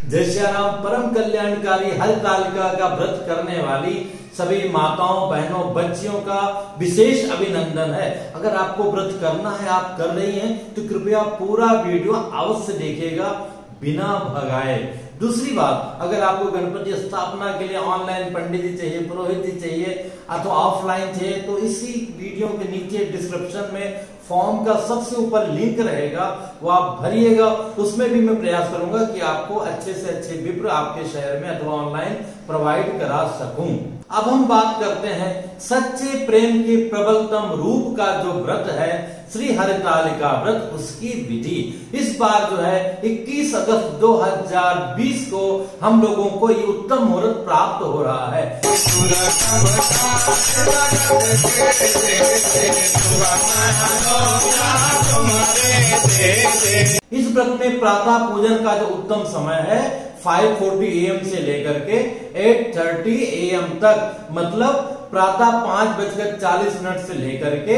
जय श्री राम। परम कल्याणकारी हरतालिका का व्रत करने वाली सभी माताओं, बहनों, बच्चियों का विशेष अभिनंदन है। अगर आपको व्रत करना है, आप कर रही हैं, तो कृपया पूरा वीडियो अवश्य देखिएगा बिना भगाए। दूसरी बात, अगर आपको गणपति स्थापना के लिए ऑनलाइन पंडित जी चाहिए, पुरोहित जी चाहिए अथवा ऑफलाइन चाहिए, तो इसी वीडियो के नीचे डिस्क्रिप्शन में फॉर्म का सबसे ऊपर लिंक रहेगा, वो आप भरिएगा। उसमें भी मैं प्रयास करूंगा कि आपको अच्छे से अच्छे विप्र आपके शहर में अथवा ऑनलाइन प्रोवाइड करा सकूं। अब हम बात करते हैं सच्चे प्रेम के प्रबलतम रूप का जो व्रत है श्री हरतालिका व्रत, उसकी विधि। इस बार जो है 21 अगस्त 2020 को हम लोगों को ये उत्तम मुहूर्त प्राप्त हो रहा है। इस व्रत में प्रातः पूजन का जो उत्तम समय है 5:40 AM से लेकर के 8:30 AM तक, मतलब प्रातः 5:40 से लेकर के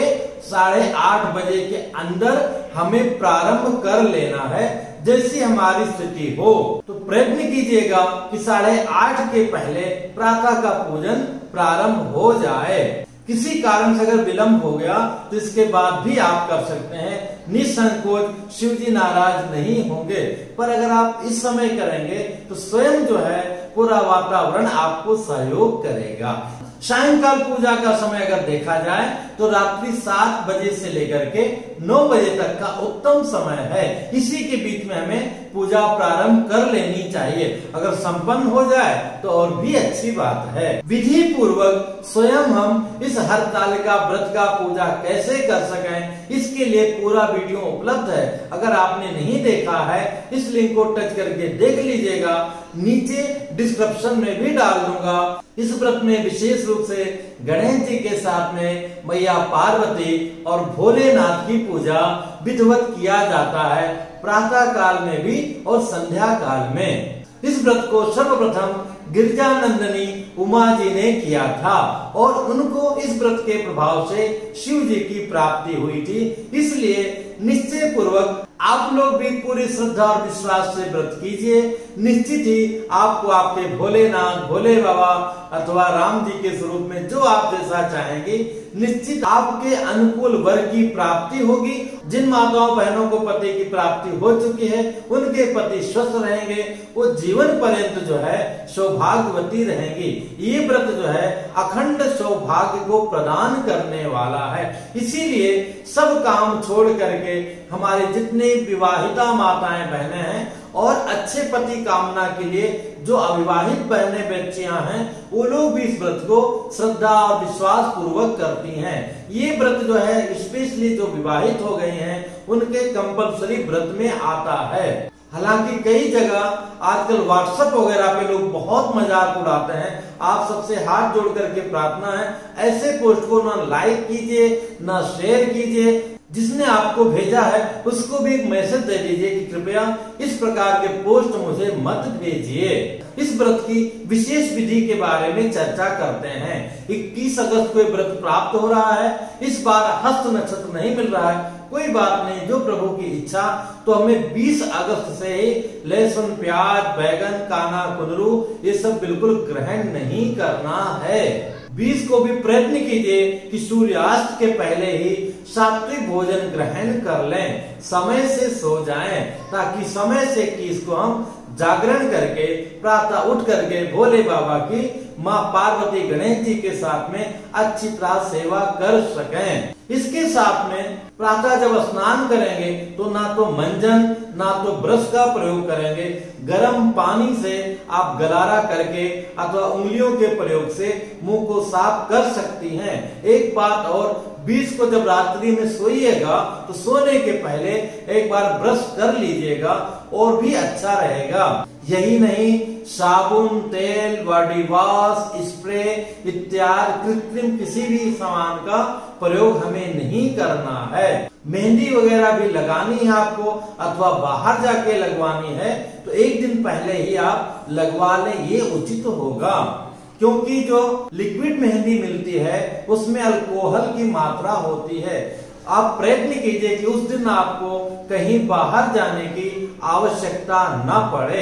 8:30 बजे के अंदर हमें प्रारंभ कर लेना है। जैसी हमारी स्थिति हो तो प्रयत्न कीजिएगा कि 8:30 के पहले प्रातः का पूजन प्रारंभ हो जाए। किसी कारण से अगर विलंब हो गया तो इसके बाद भी आप कर सकते हैं, निसंकोच, शिव जी नाराज नहीं होंगे। पर अगर आप इस समय करेंगे तो स्वयं जो है पूरा वातावरण आपको सहयोग करेगा। सायंकाल पूजा का समय अगर देखा जाए तो रात्रि 7 बजे से लेकर के 9 बजे तक का उत्तम समय है। इसी के बीच में हमें पूजा प्रारंभ कर लेनी चाहिए। अगर संपन्न हो जाए तो और भी अच्छी बात है। विधि पूर्वक स्वयं हम इस हरतालिका व्रत का पूजा कैसे कर सकें, इसके लिए पूरा वीडियो उपलब्ध है। अगर आपने नहीं देखा है, इस लिंक को टच करके देख लीजिएगा, नीचे डिस्क्रिप्शन में भी डाल दूंगा। इस व्रत में विशेष रूप से गणेश जी के साथ में मैया पार्वती और भोलेनाथ की पूजा विधिवत किया जाता है, प्रातः काल में भी और संध्या काल में। इस व्रत को सर्वप्रथम गिरिजानंदिनी उमा जी ने किया था और उनको इस व्रत के प्रभाव से शिव जी की प्राप्ति हुई थी। इसलिए निश्चय पूर्वक आप लोग भी पूरी श्रद्धा और विश्वास से व्रत कीजिए। निश्चित ही आपको आपके भोलेनाथ, भोले बाबा अथवा राम जी के स्वरूप में जो आप जैसा चाहेंगे, निश्चित आपके अनुकूल वर की प्राप्ति होगी। जिन माताओं बहनों को पति की प्राप्ति हो चुकी है, उनके पति स्वस्थ रहेंगे, वो जीवन पर्यंत जो है सौभाग्यवती रहेंगी। ये व्रत जो है अखंड सौभाग्य को प्रदान करने वाला है। इसीलिए सब काम छोड़ करके हमारे जितने विवाहिता माताएं बहनें हैं और अच्छे पति कामना के लिए जो अविवाहित बहनें बच्चियां हैं, वो लोग भी इस व्रत को श्रद्धा और विश्वास पूर्वक करती हैं। ये व्रत जो है स्पेशली जो विवाहित हो गए हैं उनके कंपल्सरी व्रत में आता है। हालांकि कई जगह आजकल व्हाट्सएप वगैरह पे लोग बहुत मजाक उड़ाते हैं। आप सबसे हाथ जोड़ करके प्रार्थना है, ऐसे पोस्ट को ना लाइक कीजिए ना शेयर कीजिए। जिसने आपको भेजा है उसको भी एक मैसेज दे दीजिए कि कृपया इस प्रकार के पोस्ट मुझे मत भेजिए। इस व्रत की विशेष विधि के बारे में चर्चा करते हैं। 21 अगस्त को व्रत प्राप्त हो रहा है। इस बार हस्त नक्षत्र नहीं मिल रहा है, कोई बात नहीं, जो प्रभु की इच्छा। तो हमें 20 अगस्त से ही लहसुन, प्याज, बैगन, काना, कुंदरू ये सब बिल्कुल ग्रहण नहीं करना है। 20 को भी प्रयत्न कीजिए कि सूर्यास्त के पहले ही सात्विक भोजन ग्रहण कर लें, समय से सो जाएं, ताकि समय से 21 को हम जागरण करके प्रातः उठ करके भोले बाबा की, माँ पार्वती, गणेश जी के साथ में अच्छी तरह सेवा कर सकें। इसके साथ में प्रातः जब स्नान करेंगे तो ना तो मंजन ना तो ब्रश का प्रयोग करेंगे, गर्म पानी से आप गरारा करके अथवा उंगलियों के प्रयोग से मुंह को साफ कर सकती हैं। एक बात और, 20 को जब रात्रि में सोइएगा तो सोने के पहले एक बार ब्रश कर लीजिएगा और भी अच्छा रहेगा। यही नहीं, साबुन, तेल, बॉडी वॉश, स्प्रे इत्यादि कृत्रिम किसी भी सामान का प्रयोग हमें नहीं करना है। मेहंदी वगैरह भी लगानी है आपको अथवा बाहर जाके लगवानी है तो एक दिन पहले ही आप लगवा लें, ये उचित होगा। क्योंकि जो लिक्विड मेहंदी मिलती है उसमें अल्कोहल की मात्रा होती है। आप प्रयत्न कीजिए कि उस दिन आपको कहीं बाहर जाने की आवश्यकता न पड़े।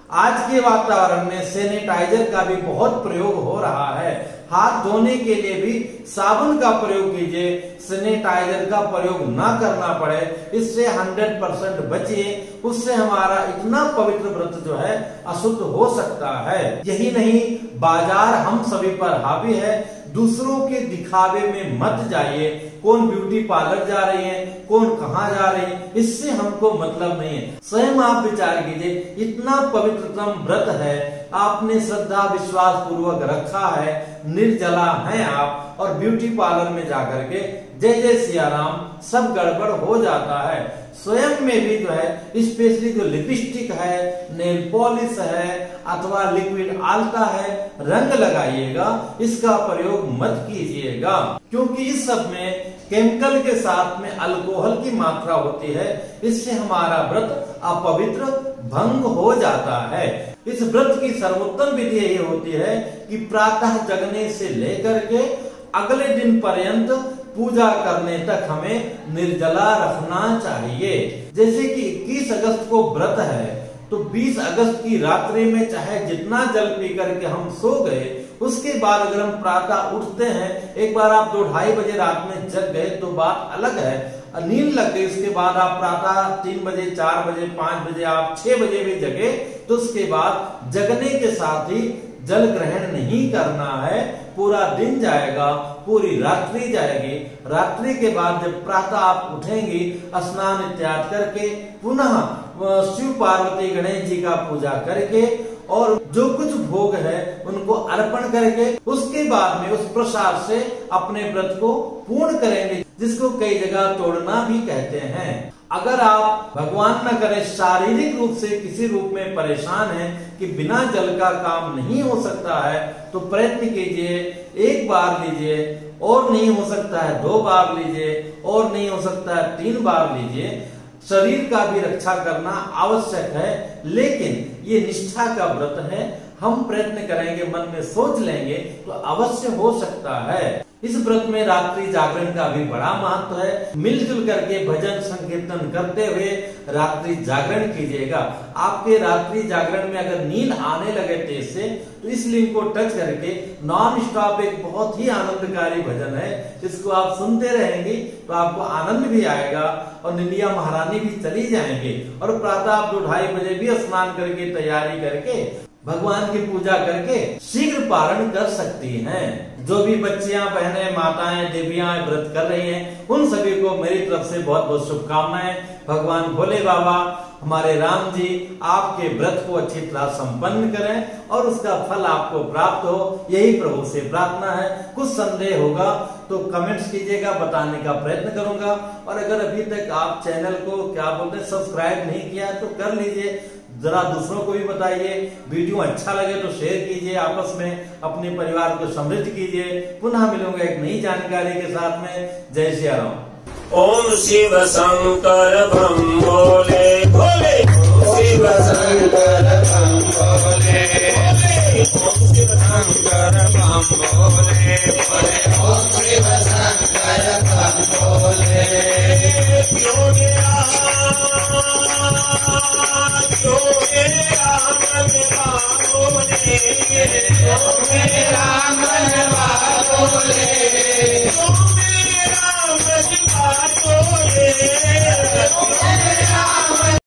आज के वातावरण में सैनिटाइजर का भी बहुत प्रयोग हो रहा है। हाथ धोने के लिए भी साबुन का प्रयोग कीजिए, सैनिटाइजर का प्रयोग ना करना पड़े, इससे 100% बचिए। उससे हमारा इतना पवित्र व्रत जो है अशुद्ध हो सकता है। यही नहीं, बाजार हम सभी पर हावी है। दूसरों के दिखावे में मत जाइए। कौन ब्यूटी पार्लर जा रही है, कौन कहाँ जा रही है, इससे हमको मतलब नहीं है। स्वयं आप विचार कीजिए, इतना पवित्रतम व्रत है, आपने श्रद्धा विश्वास पूर्वक रखा है, निर्जला है आप, और ब्यूटी पार्लर में जाकर के जय जय सिया राम सब गड़बड़ हो जाता है। स्वयं में भी जो है स्पेशली जो लिपस्टिक है, नेल पॉलिश है अथवा लिक्विड आल्ता है, रंग लगाइएगा, इसका प्रयोग मत कीजिएगा, क्योंकि इस सब में केमिकल के साथ में अल्कोहल की मात्रा होती है। इससे हमारा व्रत अपवित्र भंग हो जाता है। इस व्रत की सर्वोत्तम विधि यही होती है कि प्रातः जगने से लेकर के अगले दिन पर्यंत पूजा करने तक हमें निर्जला रखना चाहिए। जैसे कि 21 अगस्त को व्रत है, तो 20 अगस्त की रात्रि में चाहे जितना जल पी करके हम सो गए, उसके बाद अगर हम प्रातः उठते हैं, एक बार आप 2-2:30 बजे रात में जग गए तो बात अलग है, नींद लग गई, उसके बाद आप प्रातः 3 बजे 4 बजे 5 बजे आप 6 बजे भी जगे, तो उसके बाद जगने के साथ ही जल ग्रहण नहीं करना है। पूरा दिन जाएगा, पूरी रात्रि जाएगी। रात्रि के बाद जब प्रातः आप उठेंगी, स्नान इत्यादि करके पुनः शिव पार्वती गणेश जी का पूजा करके और जो कुछ भोग है उनको अर्पण करके उसके बाद में उस प्रसाद से अपने व्रत को पूर्ण करेंगे, जिसको कई जगह तोड़ना भी कहते हैं। अगर आप भगवान न करे शारीरिक रूप से किसी रूप में परेशान हैं कि बिना जल का काम नहीं हो सकता है, तो प्रयत्न कीजिए, 1 बार लीजिए, और नहीं हो सकता है 2 बार लीजिए, और नहीं हो सकता है 3 बार लीजिए। शरीर का भी रक्षा करना आवश्यक है, लेकिन ये निष्ठा का व्रत है। हम प्रयत्न करेंगे, मन में सोच लेंगे तो अवश्य हो सकता है। इस व्रत में रात्रि जागरण का भी बड़ा महत्व है। मिलजुल करके भजन संकीर्तन करते हुए रात्रि जागरण कीजिएगा। आपके रात्रि जागरण में अगर नींद आने लगे तेज से, तो इस लिंक को टच करके नॉन स्टॉप एक बहुत ही आनंदकारी भजन है, इसको आप सुनते रहेंगे तो आपको आनंद भी आएगा और निंदिया महारानी भी चली जाएंगे। और प्रातः आप 2-2:30 बजे भी स्नान करके तैयारी करके भगवान की पूजा करके शीघ्र पारण कर सकती हैं। जो भी बच्चियां, बहनें, माताएं, देवियां व्रत कर रही हैं, उन सभी को मेरी तरफ से बहुत बहुत शुभकामनाएं। भगवान भोले बाबा, हमारे राम जी आपके व्रत को अच्छी तरह संपन्न करें और उसका फल आपको प्राप्त हो, यही प्रभु से प्रार्थना है। कुछ संदेह होगा तो कमेंट्स कीजिएगा, बताने का प्रयत्न करूंगा। और अगर अभी तक आप चैनल को क्या बोलते हैं सब्सक्राइब नहीं किया तो कर लीजिए, जरा दूसरों को भी बताइए। वीडियो अच्छा लगे तो शेयर कीजिए, आपस में अपने परिवार को समृद्ध कीजिए। पुनः मिलूंगा एक नई जानकारी के साथ में। जय सिया राम। ओम शिव शंकर बम भोले भोले, शिव शंकर बम भोले भोले, ओम शिव शंकर बम भोले भोले, ओम शिव शंकर बम भोले। योगे राम बोले, योगे राम बोले।